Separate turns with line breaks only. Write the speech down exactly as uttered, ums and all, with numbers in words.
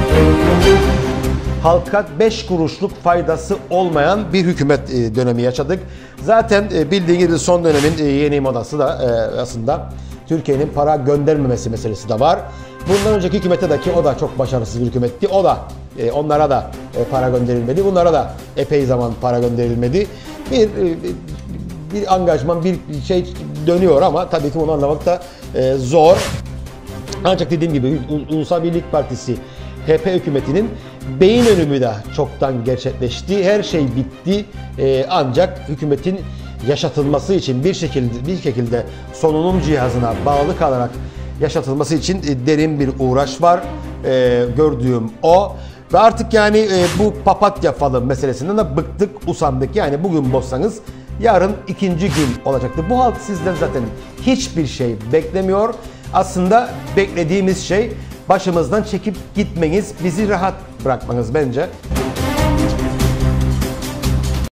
Halka beş kuruşluk faydası olmayan bir hükümet dönemi yaşadık. Zaten bildiğiniz gibi son dönemin yeni modası da aslında Türkiye'nin para göndermemesi meselesi de var. Bundan önceki hükümete de ki o da çok başarısız bir hükümetti. O da onlara da para gönderilmedi. Bunlara da epey zaman para gönderilmedi. Bir bir angajman, bir şey dönüyor ama tabii ki onu anlamak da zor. Ancak dediğim gibi Ulusal Birlik Partisi H P hükümetinin beyin ölümü de çoktan gerçekleşti. Her şey bitti. Ee, ancak hükümetin yaşatılması için bir şekilde bir şekilde solunum cihazına bağlı kalarak yaşatılması için e, derin bir uğraş var. E, gördüğüm o. Ve artık yani e, bu papatya falı meselesinden de bıktık, usandık. Yani bugün bozsanız yarın ikinci gün olacaktı. Bu halk sizden zaten hiçbir şey beklemiyor. Aslında beklediğimiz şey başımızdan çekip gitmeniz, bizi rahat bırakmanız bence.